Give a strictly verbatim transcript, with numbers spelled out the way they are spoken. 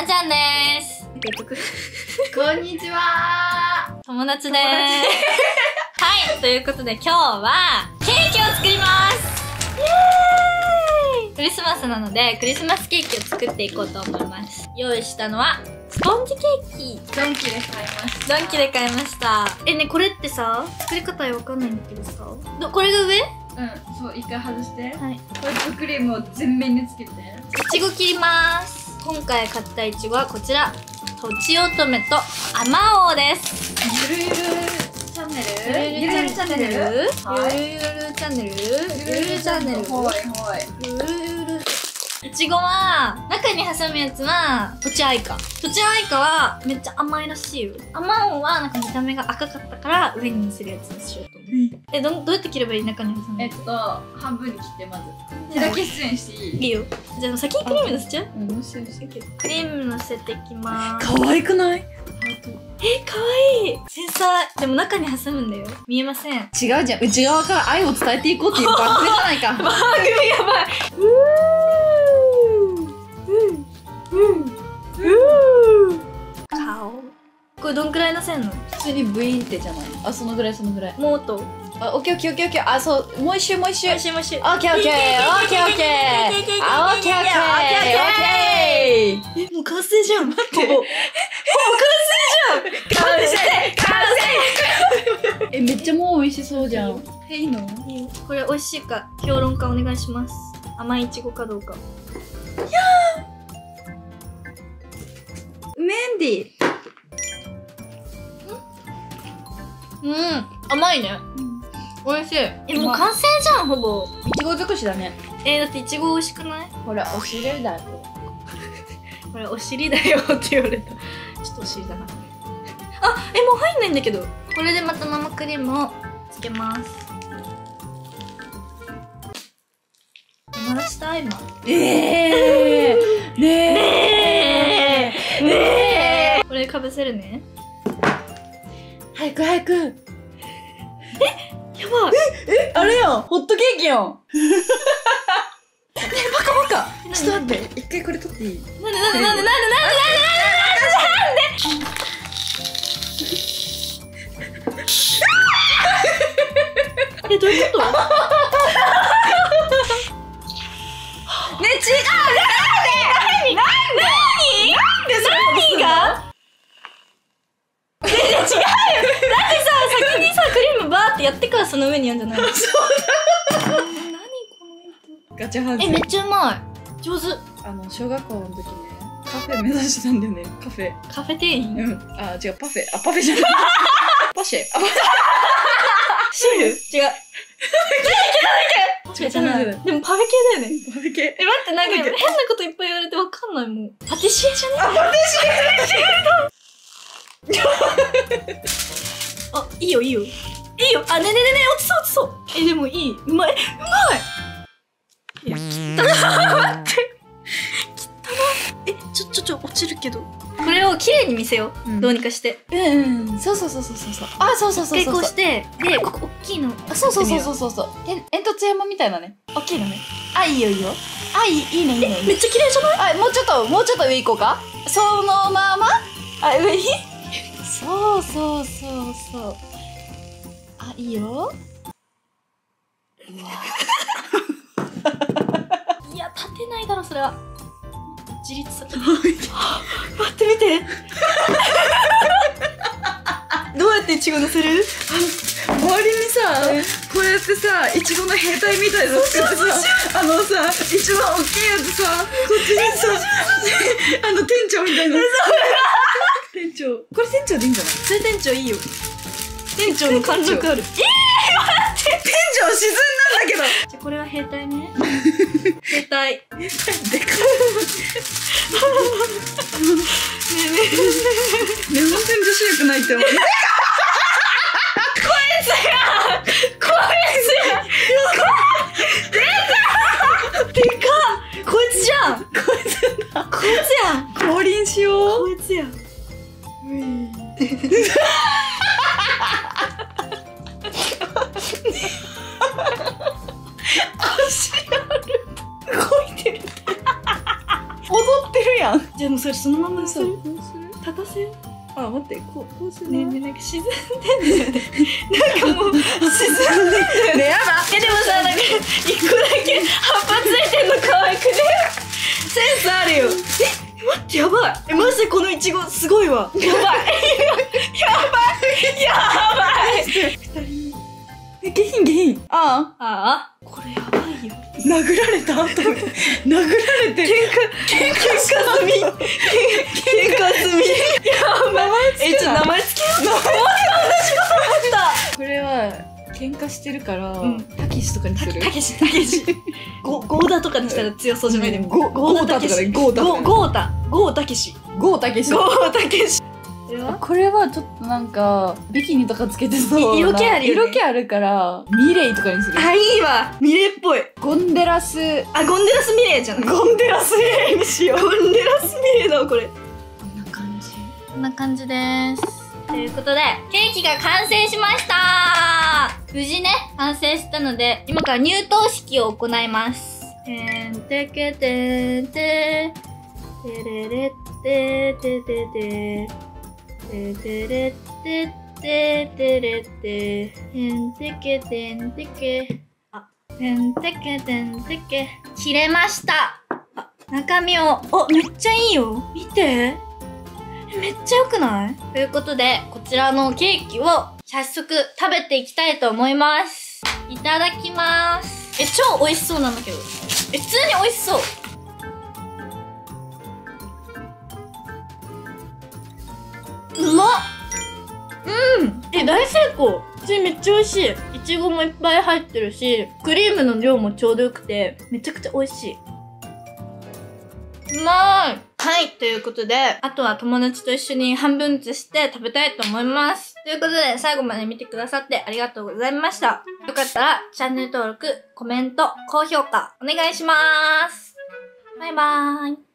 なちゃんです。 こんにちは。 友達です。はい、ということで今日はケーキを作ります。イエーイ！クリスマスなのでクリスマスケーキを作っていこうと思います。用意したのはスポンジケーキ。 ドンキで買いました。 ドンキで買いました。え、ね、これってさ、作り方わかんないんだけどさ、ど、これが上？ うん、そう、一回外して。 はい。 ホイップクリームを全面につけて。 いちご切ります。今回買ったいちごはこちら。とちおとめとあまおうです。 ゆるゆるチャンネルゆるゆるチャンネルゆるゆるチはいャンネルゆるゆるチャンネルほいほい。 ゆるゆるいちごは、中に挟むやつは、とちあいか。とちあいかは、めっちゃ甘いらしいよ。あまおうは、なんか見た目が赤かったから、上に乗せるやつにしようと思う。え、ど、どうやって切ればいい？中に挟む。 えっと、半分に切ってまず。手だけ出演していい？ いいよ。じゃあ、先にクリーム乗せちゃう？ うん、乗せて乗せて。 クリーム乗せていきまーす。 可愛くない？ え、かわいい。繊細。でも中に挟むんだよ。見えません。 違うじゃん。内側から愛を伝えていこうっていう番組じゃないか。 番組やばい。うーうんうんうん顔。これどんくらい乗せんの？ 普通にブイーンってじゃない？あ、そのぐらいそのぐらい。 もっと。 あ、オッケーオッケーオッケーオッケー。あ、そう、もう一周もう一周。 もしもし。 オッケーオッケーオッケーオッケーあ、オッケーオッケーオッケー。 え、もう完成じゃん。待って。ほぼ。ほぼ完成じゃん。完成完成え、めっちゃもう美味しそうじゃん。え、いいの？ これ美味しいか評論家お願いします。甘いいちごかどうか。 メンディ。 うん、甘いね。美味しい。え、もう完成じゃん、ほぼ。 いちご尽くしだね。 えー、だっていちご美味しくない？ これお尻だよ。 これお尻だよって言われた。ちょっとお尻だな。あ、え、もう入んないんだけど。これでまた生クリームをつけます。鳴らした今。 ええー、ねえねえねえ。これかぶせるね。 早く早く。 やばい。 え、あれやん。ホットケーキやん。ねえ、バカバカ。ちょっと待って。一回これ取っていい？ なんでなんでなんでなんでなんでなんでなんでえ、どういうこと？ ね、違う。なんで？なんで？なんで？ 何が？え、違うよ。だってさ、先にさ、クリームバーってやってからその上にやんじゃないの？そうだ。何このガチャハンズ。 え、めっちゃうまい。上手。 あの、小学校の時ね、カフェ目指してたんだよね。カフェ。 カフェ店員？ うん。あ、違う、パフェ。あ、パフェじゃない。パシェ。あ、パフェ。 シェフ？違う。違うじゃない。でもパフェ系だよね。 パフェ系。 え、待って、なんか変なこといっぱい言われてわかんないもん。パティシエじゃね？ あ、パティシエあ、いいよいいよ。いいよ。あ、ねねねね、落ちそう落ちそう。え、でもいい。うまい。うまい。いや、汚い。待って。汚い。え、ちょ、ちょ、ちょ、落ちるけど。これを綺麗に見せよう。うん、どうにかして。 うんうん。そうそうそうそうそう。あ、そうそうそうそう。 一回こうして、で、ここ大きいの。 あ、そうそうそうそうそうそう。え、煙突山みたいなね。大きいのね。あ、いいよいいよ。あ、いい、いいねいいね。 めっちゃ綺麗じゃない？ あ、もうちょっと、もうちょっと上行こうか。そのまま。あ、上に。そうそうそうそう。あ、いいよ。 いや、立てないだろ、それは。自立さ。待ってみて。どうやってイチゴ乗せる？ 周りにさ、こうやってさ、イチゴの兵隊みたいなの作ってさ、あのさ、一番大きいやつさ、こっちにさ、あの店長みたいな。店長。これ店長でいいんじゃない？ それ店長いいよ。店長の貫禄ある。えー、待って。 店長沈んだんだけど。 じゃ、これは兵隊ね。兵隊。でかい。ねえねえねえ。ね、本当に女子力ないって思う。こいつや。こいつや。でか。でか。こいつじゃん。こいつだ。こいつやん。 降臨しよう。 こいつや。うん。足ある。動いてる。踊ってるるやん。 じゃあもうそれそのままにする。 こうする。 立たせる。 あ、待って、こう、こうするねえねえ、なんか沈んでんだよね。なんかもう、沈んでんだよね。 ね、やだ。 え、でもさ、なんか、一個だけ葉っぱついてんの可愛くね。センスあるよ。え、待って、やばい。え、マジでこのイチゴすごいわ。やばい。やばい。やばい。二人え、下品下品。あああ、これやばいよ。 あ、殴られたと思って。殴られて。 喧嘩、喧嘩済み。喧嘩済み。やばい。え、ちょっと名前つけよう。名前同じこと思った。 これは、喧嘩してるから、 うんたけしとかにする。 たけし、たけし。ゴーダとかにしたら強そうじゃないでも。 ゴゴーダたけし。 ゴータとかねゴータ。ゴーたけし。 ゴーたけし。 ゴーたけし。 これはちょっとなんか、ビキニとかつけてそうな。 色気あるよね色気あるから、ミレイとかにする。 あ、いいわ。ミレーっぽい。 ゴンデラス。 あ、ゴンデラスミレーじゃん。ゴンデラスミレーにしよう。ゴンデラスミレーだわ、これ。 こんな感じ。 こんな感じです。ということで、ケーキが完成しました無事ね、完成したので、今から入刀式を行います。てんてけてんて、てれれってててて、ててれってっててれって、てんてけてんてけ、あ、てんてけてんてけ、切れました。あ、中身を、あ、めっちゃいいよ。見て。めっちゃ良くない？ということで、こちらのケーキを早速食べていきたいと思います。いただきます。え、超美味しそうなんだけど。え、普通に美味しそう。うまっ！うん！え、大成功！普通にめっちゃ美味しい。いちごもいっぱい入ってるし、クリームの量もちょうどよくて、めちゃくちゃ美味しい。うまーい。はい、ということで、あとは友達と一緒に半分ずつして食べたいと思います。ということで、最後まで見てくださってありがとうございました。よかったら、チャンネル登録、コメント、高評価、お願いします。バイバーイ。